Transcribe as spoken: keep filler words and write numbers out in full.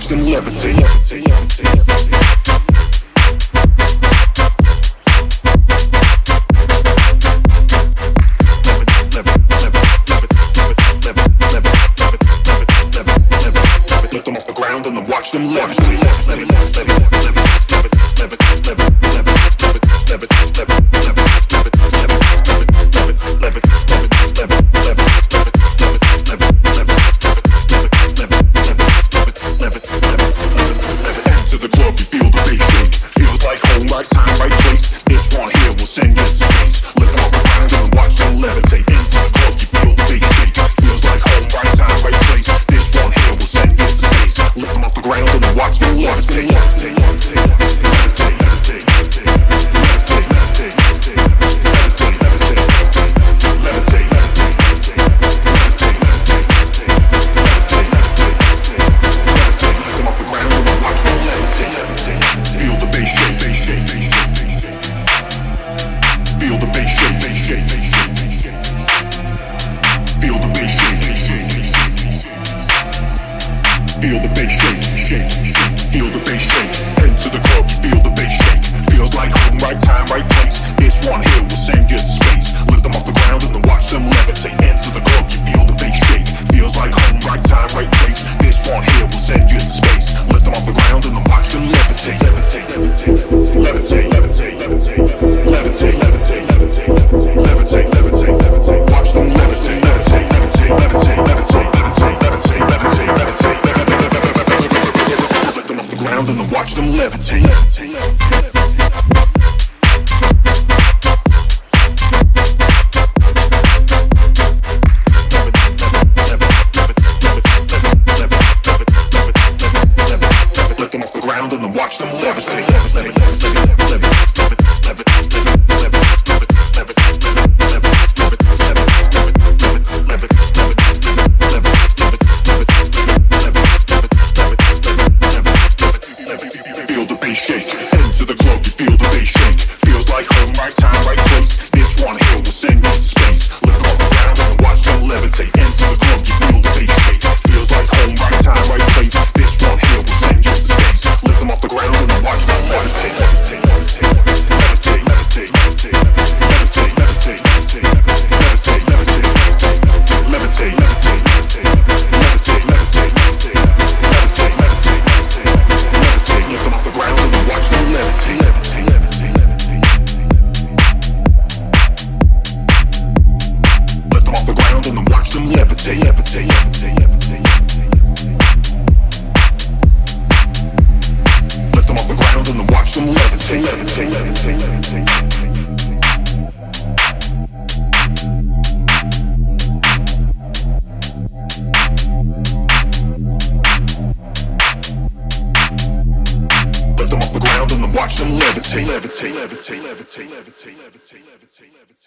watch them levitate. Levitate, levitate, levitate. Lift them off the ground and then watch them levitate. Enter the club, you feel the bass shake. Feels like home, right time, right place. This one here will send you to space. Lift them off the ground and then watch them levitate. Into the club, you feel the bass shake. Feels like home, right time, right place. This one here will send you to space. Lift them off the ground and then watch them levitate. Levitate, levitate, levitate, levitate, levitate, levitate, levitate, levitate, levitate, levitate, levitate, levitate, levitate, levitate, lift them off the ground and then watch them levitate. Feel the bass shake, bass shake, bass shake, bass shake. Feel the bass shake, bass shake, bass shake, bass shake. Feel the bass shake, bass shake, bass shake. Feel the bass shake, shake, shake. Feel the bass shake. Into the club, feel the bass shake. Feels like home, right time, right place. This one here will send you to space. Lift them off the ground and then watch them levitate. Into the club, you feel the bass shake. Feels like home, right time, right place. This one here will send you to space. Lift them off the ground and then watch them levitate. Levitate, levitate, levitate, levitate, levitate, levitate, levitate, levitate, levitate, levitate, levitate. Watch them levitate, levitate, levitate, levitate, levitate, levitate, levitate, levitate, levitate, levitate. Lift them off the ground and then watch them levitate. Levitate, levitate. Lift them off the ground and then watch them levitate. Feel the bass shake. Into the club, you feel the bass shake. Feels like home, right time, right place. This one here will send you to space. Lift them off the ground and then watch them levitate. Into the club, you feel the bass shake. Feels like home, right time, right place. This one here will send you to space. Lift them off the ground and then watch them levitate. Levitate, levitate, levitate, levitate, levitate, levitate, levitate, levitate, levitate, levitate, levitate, levitate, levitate, levitate, levitate, levitate, levitate, levitate, levitate, levitate. Lift them off the ground and then watch them levitate. Levitate, levitate, levitate. Lift them off the ground and then watch them levitate. Levitate, levitate, levitate, levitate. Lift them off the ground and then watch them levitate. Levitate, levitate, levitate. Lift them off the ground and then watch them levitate. Levitate, levitate, levitate, levitate, levitate, levitate, levitate.